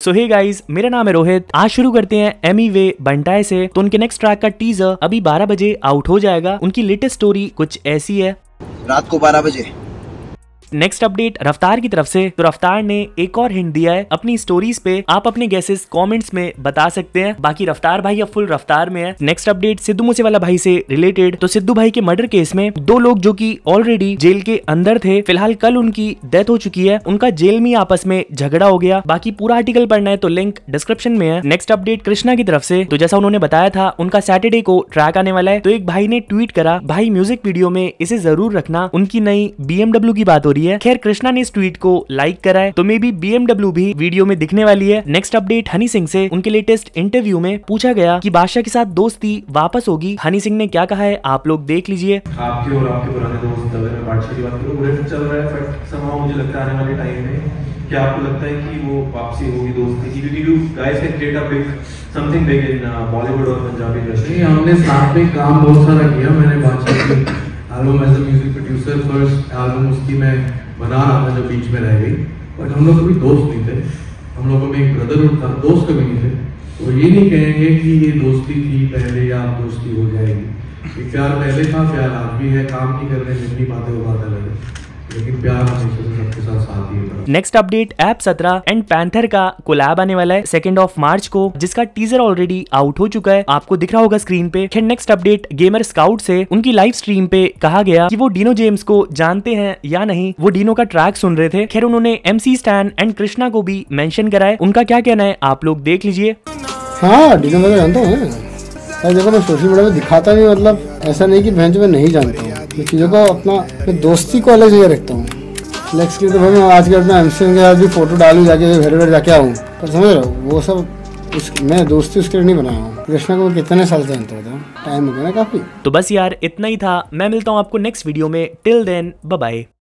सो hey guys, मेरा नाम है रोहित। आज शुरू करते हैं एमी वे बंटाई से। तो उनके नेक्स्ट ट्रैक का टीजर अभी 12 बजे आउट हो जाएगा। उनकी लेटेस्ट स्टोरी कुछ ऐसी है। रात को 12 बजे नेक्स्ट अपडेट रफ्तार की तरफ से। तो रफ्तार ने एक और हिंट दिया है अपनी स्टोरीज पे। आप अपने गेसेस कमेंट्स में बता सकते हैं। बाकी रफ्तार भाई अब फुल रफ्तार में है। नेक्स्ट अपडेट सिद्धू मूसेवाला भाई से रिलेटेड। तो सिद्धू भाई के मर्डर केस में 2 लोग जो कि ऑलरेडी जेल के अंदर थे, फिलहाल कल उनकी डेथ हो चुकी है। उनका जेल में आपस में झगड़ा हो गया। बाकी पूरा आर्टिकल पढ़ना है तो लिंक डिस्क्रिप्शन में है। नेक्स्ट अपडेट कृष्णा की तरफ से। तो जैसा उन्होंने बताया था उनका सैटरडे को ट्रैक आने वाला है। तो एक भाई ने ट्वीट करा, भाई म्यूजिक वीडियो में इसे जरूर रखना, उनकी नई BMW की बात हो रही है। खैर कृष्णा ने इस ट्वीट को लाइक करा है, तो मे बी BMW भी वीडियो में दिखने वाली है। नेक्स्ट अपडेट हनी सिंह से। उनके लेटेस्ट इंटरव्यू में पूछा गया कि बादशाह के साथ दोस्ती वापस होगी। हनी सिंह ने क्या कहा है आप लोग देख लीजिए। आपके और आपके पुराने दोस्त अगर मैं बादशाह की बात करूं, बुरे चल रहा है, बट समहाउ मुझे लगता है आने वाले टाइम में क्या आपको लगता है कि वो वापसी होगी दोस्ती की? क्योंकि you guys can create a big something big in Bollywood और पंजाबी इंडस्ट्री। हमने साथ में काम बहुत सारा किया। मैंने बादशाह की album as a music producer first album उसकी मैं बना रहा था जो बीच में रह गई, बट हम लोग कभी दोस्त नहीं थे। हम लोगों में एक ब्रदरहुड था, दोस्त कभी नहीं थे। तो ये नहीं कहेंगे कि ये दोस्ती थी पहले या अब दोस्ती हो जाएगी। ये प्यार पहले था, प्यार आज भी है। काम नहीं कर रहे जितनी बातें वो बात अलग है, लेकिन प्यार हमेशा से सबके साथ ही है। Next update app 17 and Panther का कोलैब आने वाला है 2 मार्च को, जिसका टीजर ऑलरेडी आउट हो चुका है, आपको दिख रहा होगा स्क्रीन पे। खैर नेक्स्ट अपडेट गेमर स्काउट से। उनकी लाइव स्ट्रीम पे कहा गया कि वो डिनो जेम्स को जानते हैं या नहीं। वो डिनो का ट्रैक सुन रहे थे। खैर उन्होंने MC स्टैन एंड कृष्णा को भी मेंशन करा है। उनका क्या कहना है आप लोग देख लीजिए। हाँ डिनो मैं जानता हूँ। देखो मैं सोशल मीडिया में दिखाता नहीं, मतलब ऐसा नहीं कि बहन मैं नहीं जानता हूँ। मैं चीज़ों को मैं दोस्ती को अलग जगह रखता हूँ। फ्लेक्स की तो भाई मैं आज के अपने MC के साथ भी फोटो डालूँ, जाके घर जाके आऊँ, पर समझ रहा हूँ वो सब मैं दोस्ती उसके लिए नहीं बनाया हूँ। कृष्णा को कितने साल से जानता था, टाइम हो गया ना काफ़ी। तो बस यार इतना ही था। मैं मिलता हूँ आपको नेक्स्ट वीडियो में। Till then bye bye.